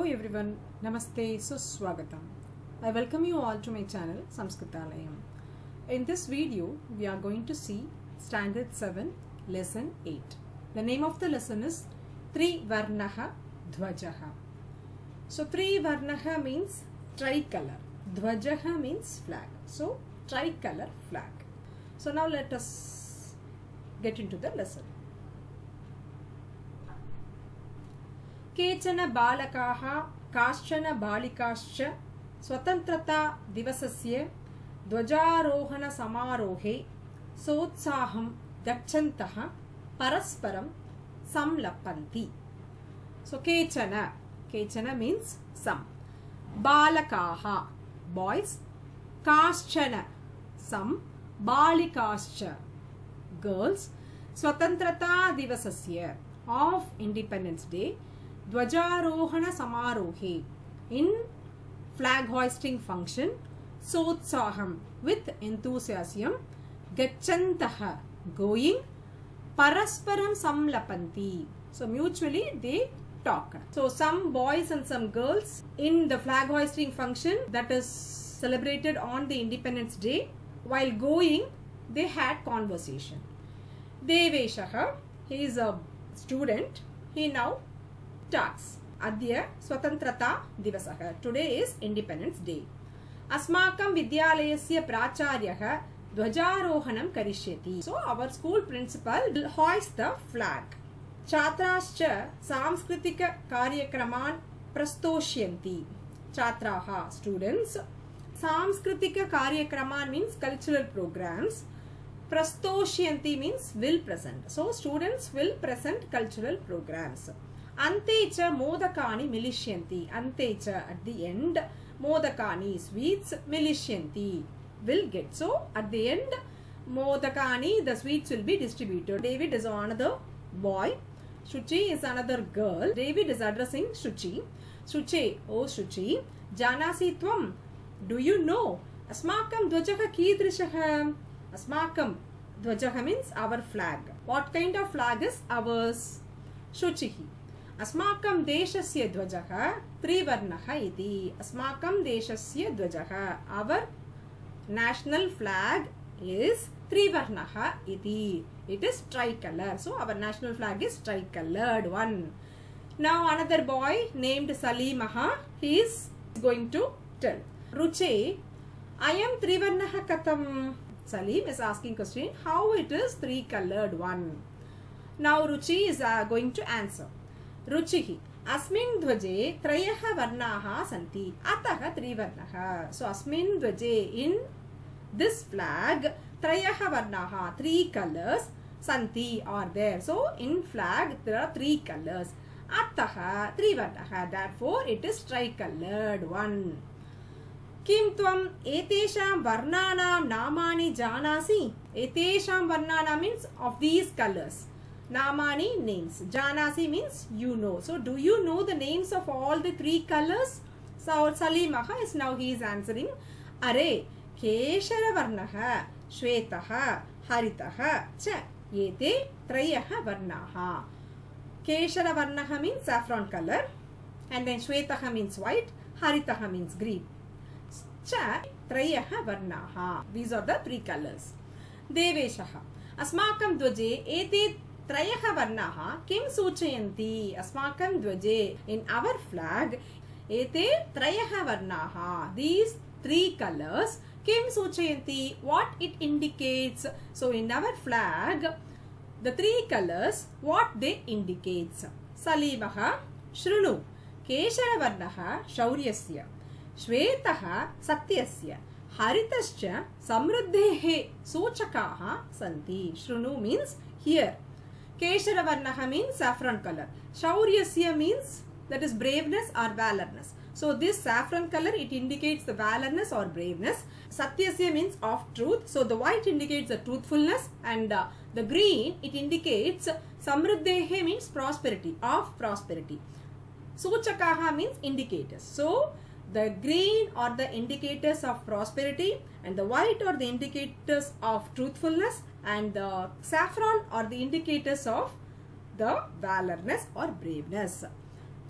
everyone, Namaste, Suswagatam. I welcome you all to my channel Samskrithalayam. In this video, we are going to see Standard 7, Lesson 8. The name of the lesson is Trivarnaha Dhvajaha. So Trivarnaha means tricolor, Dhvajaha means flag. So tricolor flag. So now let us get into the lesson. केचन बालकाः काश्चन बालिकाश्च स्वतन्त्रता दिवसस्य ध्वजारोहण समारोहे सोत्साहं गच्छन्तः परस्परं संलपन्ति. So केचन means some. बालकाः boys, काश्चन some, बालिकाश्च girls. स्वतन्त्रता दिवसस्य of Independence Day Dvajarohana Samarohe, in flag hoisting function, Sotsaham, with enthusiasm, Gachantaha, going, Parasparam Samlapanti, so mutually they talk. So some boys and some girls in the flag hoisting function that is celebrated on the Independence Day, while going they had conversation. Deveshaha, he is a student, he now talks. Adya Swatantrata Divasaha. Today is Independence Day. Asmakam Vidyalayasya Pracharyaha Dvajarohanam Karishyati. So our school principal will hoist the flag. Chatrascha Samskritika Karyakraman Prastoshyanti. Chatraha, students. Samskritika Karyakraman means cultural programs. Prastoshyanti means will present. So students will present cultural programs. Antecha modakani milishyanti. Antecha, at the end, modakani, sweets, milishyanti, will get. So at the end, modakani, the sweets will be distributed. David is another boy. Shuchi is another girl. David is addressing Shuchi. Shuche, oh Shuchi, janasi tvam, do you know? Asmakam dvajaha kidrishaha. Asmakam dvajaha means our flag. What kind of flag is ours? Shuchihi. Asmakam deshasya dvajaha trivarnaha iti. Asmakam deshasya dvajaha. Our national flag is trivarnaha iti. It is tricolor. So our national flag is tricolored one. Now another boy named Salimaha, he is going to tell. Ruche, I am trivarnaha katam. Salim is asking question, how it is three-colored one. Now Ruchi is going to answer. Ruchihi, Asmin Dvaje Trayaha Varnaha Santi Ataha Trivarnaha. So Asmin Dvaje, in this flag, Trayaha Varnaha, three colors, Santi are there. So in flag there are three colors. Ataha Trivarnaha, therefore it is tricolored one. Kim tvam etesham varnanam namani janasi. Etesham varnana means of these colors. Namani names. Janasi means you know. So do you know the names of all the three colors? So Salimaha is now he is answering. Are Keshara varnaha, Shwetaha, Haritaha, cha yete trayaha varnaha. Keshara varnaha means saffron color, and then Shwetaha means white, Haritaha means green. Cha trayaha varnaha. These are the three colors. Deveshaha. Asmakam dvaje ete trayaha varnaha kim suchayanti. Asmakam dvaje, in our flag, ete trayaha varnaha. These three colors, kim suchayanti, what it indicates. So in our flag, the three colors, what they indicates. Salimaha shrunu. Keshara varnaha shauryasya. Shwetaha satyasya. Haritascha samruddhehe sochakaha santi. Shrunu means here. Keshara varnaha means saffron color. Shauryasya means that is braveness or valorness. So this saffron color, it indicates the valorness or braveness. Satyasya means of truth. So the white indicates the truthfulness, and the green, it indicates samruddhehe means prosperity, of prosperity. Sochakaha means indicators. So the green are the indicators of prosperity, and the white are the indicators of truthfulness, and the saffron are the indicators of the valorness or braveness.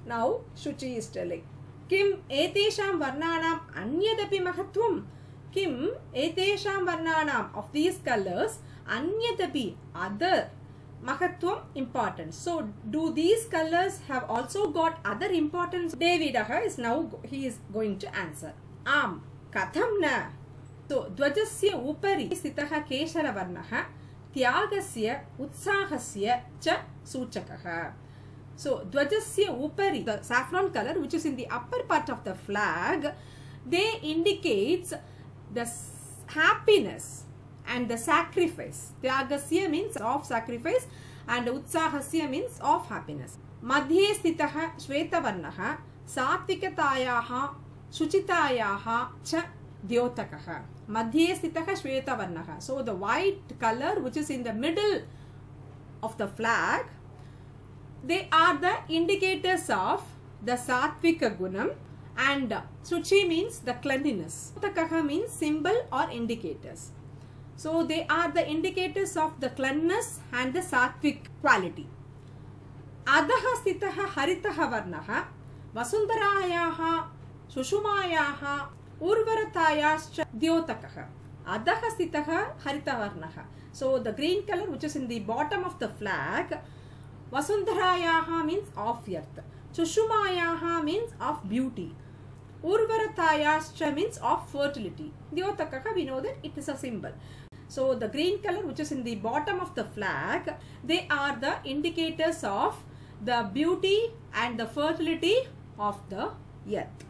Now Shuchi is telling. Kim etesham varnanam anyadapi mahatvam. Kim etesham varnanam, of these colors, anyadapi, other, mahatvam, importance. So do these colors have also got other importance? Davidaha is now, he is going to answer. Am, katham na. So dvajasya upari sthitah keshara varnah tyagasya utsahasya cha suchakah. So dvajasya upari, the saffron color which is in the upper part of the flag, they indicates the happiness and the sacrifice. Tyagasya means of sacrifice and utsahasya means of happiness. Madhye sthitah shveta varnah satvikatayaha shuchitayaha cha dyotakah. Madhye sthitah shveta varnah. So the white color which is in the middle of the flag, they are the indicators of the satvika gunam, and Suchi means the cleanliness. Dyotakah means symbol or indicators. So they are the indicators of the cleanliness and the sattvic quality. Adaha sthitah haritah varnah vasundarayaha sushumayaha urvaratayascha dyotakah. Adaha sthitah haritah varnah. So the green color which is in the bottom of the flag, vasundarayaha means of earth, sushumayaha means of beauty, urvaratayascha means of fertility. Dyotakah, we know that it is a symbol. So the green color which is in the bottom of the flag, they are the indicators of the beauty and the fertility of the earth.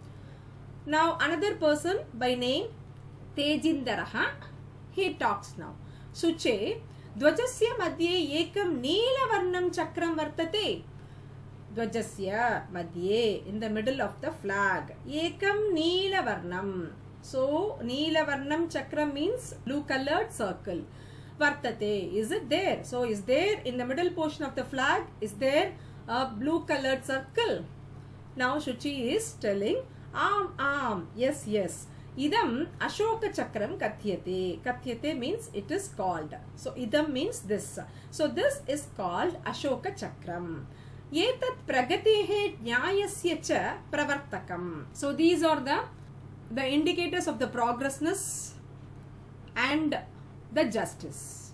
Now another person by name Tejindaraha, he talks now. Suche, dvajasya madhye ekam neela varnam chakram vartate. Dvajasya madhye, in the middle of the flag, ekam neela varnam. So neela varnam chakram means blue colored circle. Vartate, is it there? So is there in the middle portion of the flag, is there a blue colored circle? Now Shuchi is telling, yes, yes. Idam Ashoka Chakram Kathyate. Kathyate means it is called. So idam means this. So this is called Ashoka Chakram. Etat pragatehe jnayasya cha pravartakam. So these are the indicators of the progressness and the justice.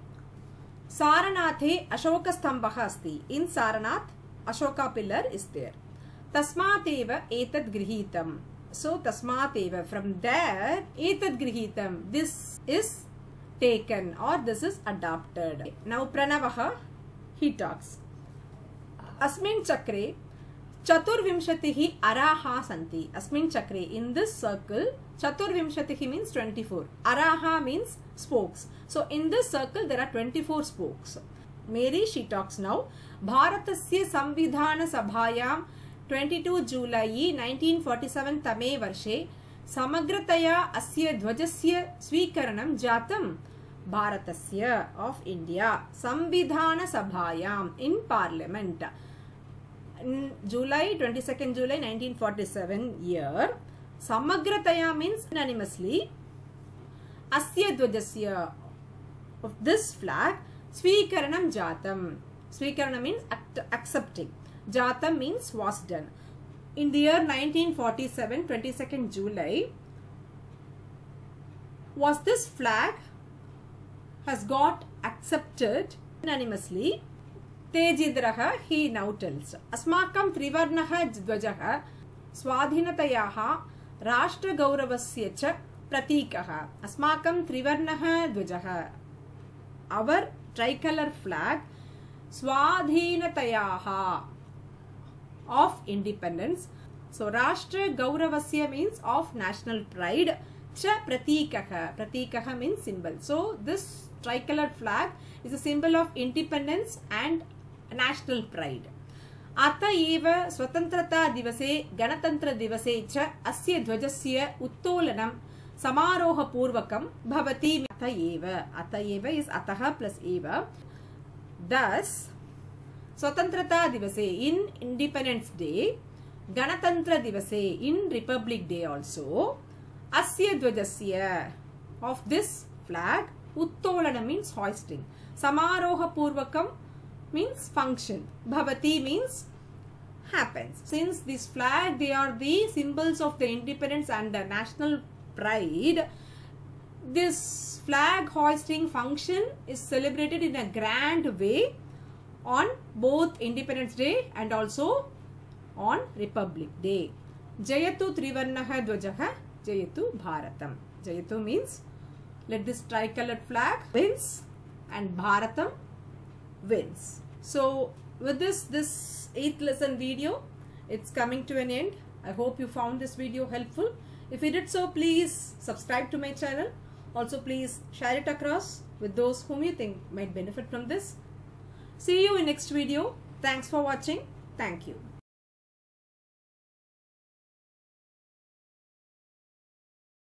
Saranathe Ashoka Stambha asti. In Saranath, Ashoka pillar is there. Tasmateva etat grihitam. So tasmateva, from there, etat grihitam, this is taken or this is adopted. Now Pranavaha, he talks. Asmin chakre Chaturvimshatihi araha santi. Asmin chakre, in this circle, Chaturvimshatihi means 24. Araha means spokes. So in this circle there are 24 spokes. Mary, she talks now. Bharatasya Samvidhana Sabhayam 22 July 1947 tame varshe samagrataya asya dhvajasya swikaranam jatam. Bharatasya, of India, Samvidhana Sabhayam, in Parliament. In July, 22nd July 1947 year, Samagrataya means unanimously, Asya Dvajasya, of this flag, Swikaranam Jatam. Swikarana means accepting. Jatam means was done. In the year 1947, 22nd July, was this flag has got accepted unanimously. Tejidraha, he now tells. Asmakam Trivarnaha Dvajaha Swadhinatayaha Rashtra Gauravasya cha Pratikaha. Asmakam Trivarnaha Dvajaha. Our tricolor flag, Swadhinatayaha, of independence. So Rashtra Gauravasya means of national pride. Cha Pratikaha. Pratikaha means symbol. So this tricolor flag is a symbol of independence and national pride. Ata eva Swatantrata Divase Ganatantra Divase cha asya dhvajasya uttolanam samaroha purvakam bhavati. Ata eva. Ata eva is ataha plus eva. Thus, Swatantrata Divase, in Independence Day, Ganatantra Divase, in Republic Day also, asya dhvajasya, of this flag, uttolana means hoisting, samaroha purvakam means function, bhavati means happens. Since this flag, they are the symbols of the independence and the national pride, this flag hoisting function is celebrated in a grand way on both Independence Day and also on Republic Day. Jayatu Trivarnaha Dvajaha Jayatu Bharatam. Jayatu means let this tricolored flag wins and Bharatam wins. So with this 8th lesson video, it's coming to an end. I hope you found this video helpful. If you did so, please subscribe to my channel. Also, please share it across with those whom you think might benefit from this. See you in next video. Thanks for watching. Thank you.